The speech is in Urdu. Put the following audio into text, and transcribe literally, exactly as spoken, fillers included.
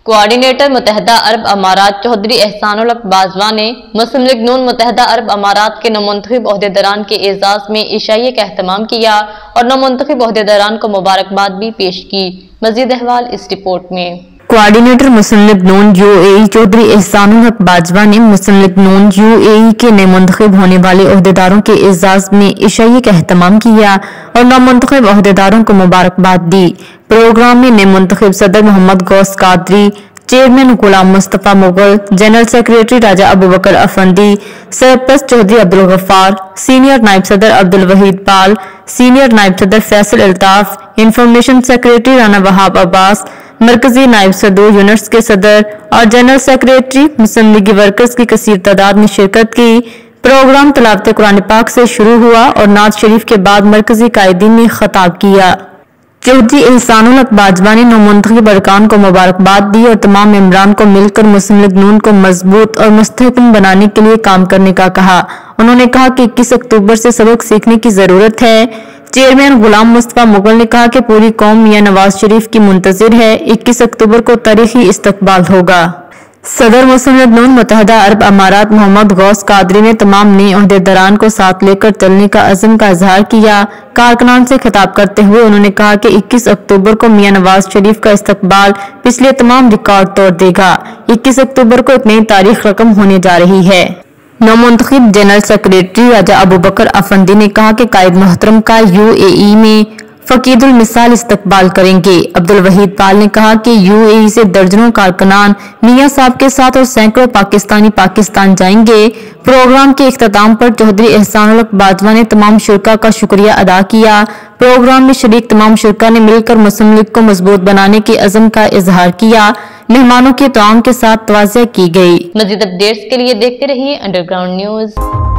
کوآرڈینیٹر متحدہ عرب امارات چودھری احسان الحق باجوہ نے مسلم لیگ نون متحدہ عرب امارات کے نومنتخب عہدیداران کے اعزاز میں عشائیے کا اہتمام کیا اور نومنتخب عہدیداران کو مبارکباد بھی پیش کی۔ مزید احوال اس رپورٹ میں۔ کوآرڈینیٹر مسلم لیگ نون U A E Chaudhry Ehsan Ulhaq Bajwa نے مسلم لیگ نون یو اے ای کے نئے منتخب ہونے والے عہدیداروں کے اعزاز میں عشائیے کا اہتمام کیا اور نومنتخب عہدیداروں کو مبارکباد دی۔ پروگرام میں نئے منتخب صدر محمد غوث Qadri, chairman Ghulam Mustafa Mughal, general secretary Raja Abubakar Afandi, سرپرست چودھری عبدالغفار، سینئر نائب صدر عبدالوحید پال، سینئر نائب صدر فیصل الطاف، انفارمیشن سیکریٹری رانا وہاب عباس، مرکزی نائب صدور یونٹس کے صدر اور جنرل سیکریٹری مسلم لیگی ورکرز کی کثیر تعداد نے شرکت کی۔ پروگرام تلاوت قرآن پاک سے شروع ہوا اور نعت شریف کے بعد مرکزی قائدین نے خطاب کیا۔ چودھری احسان الحق باجوہ نے نومنتخب ارکان کو مبارکباد دی اور تمام ممبران کو مل کر مسلم لیگ نون کو مضبوط اور مستحکم بنانے کے لیے کام کرنے کا کہا۔ انہوں نے کہا کہ اکیس اکتوبر سے سبق سیکھنے کی ضرورت ہے۔ چیئرمین غلام مصطفیٰ مغل نے کہا کہ پوری قوم میاں نواز شریف کی منتظر ہے۔ اکیس اکتوبر کو تاریخی استقبال ہوگا۔ صدر مسلم لیگ نون متحدہ عرب امارات محمد غوث قادری نے تمام نئے عہدیداران کو ساتھ لے کر چلنے کا عزم کا اظہار کیا۔ کارکنان سے خطاب کرتے ہوئے انہوں نے کہا کہ اکیس اکتوبر کو میاں نواز شریف کا استقبال پچھلے تمام ریکارڈ توڑ دے گا۔ اکیس اکتوبر کو ایک نئی تاریخ رقم ہونے جا رہی ہے۔ نومنتخب جنرل سیکریٹری راجہ ابوبکر افندی نے کہا کہ قائد محترم کا یو اے ای میں فقید المثال استقبال کریں گے۔ عبدالوحید پال نے کہا کہ یو اے ای سے درجنوں کارکنان میاں صاحب کے ساتھ اور سینکڑوں پاکستانی پاکستان جائیں گے۔ پروگرام کے اختتام پر چودھری احسان الحق باجوہ نے تمام شرکاء کا شکریہ ادا کیا۔ پروگرام میں شریک تمام شرکاء نے مل کر مسلم لیگ کو مضبوط بنانے کے عزم کا اظہار کیا۔ مہمانوں کے تعاون کے ساتھ توازیہ کی گئی۔ مزید اپڈیٹس کے لیے دیکھتے رہیے انڈر گراؤنڈ نیوز۔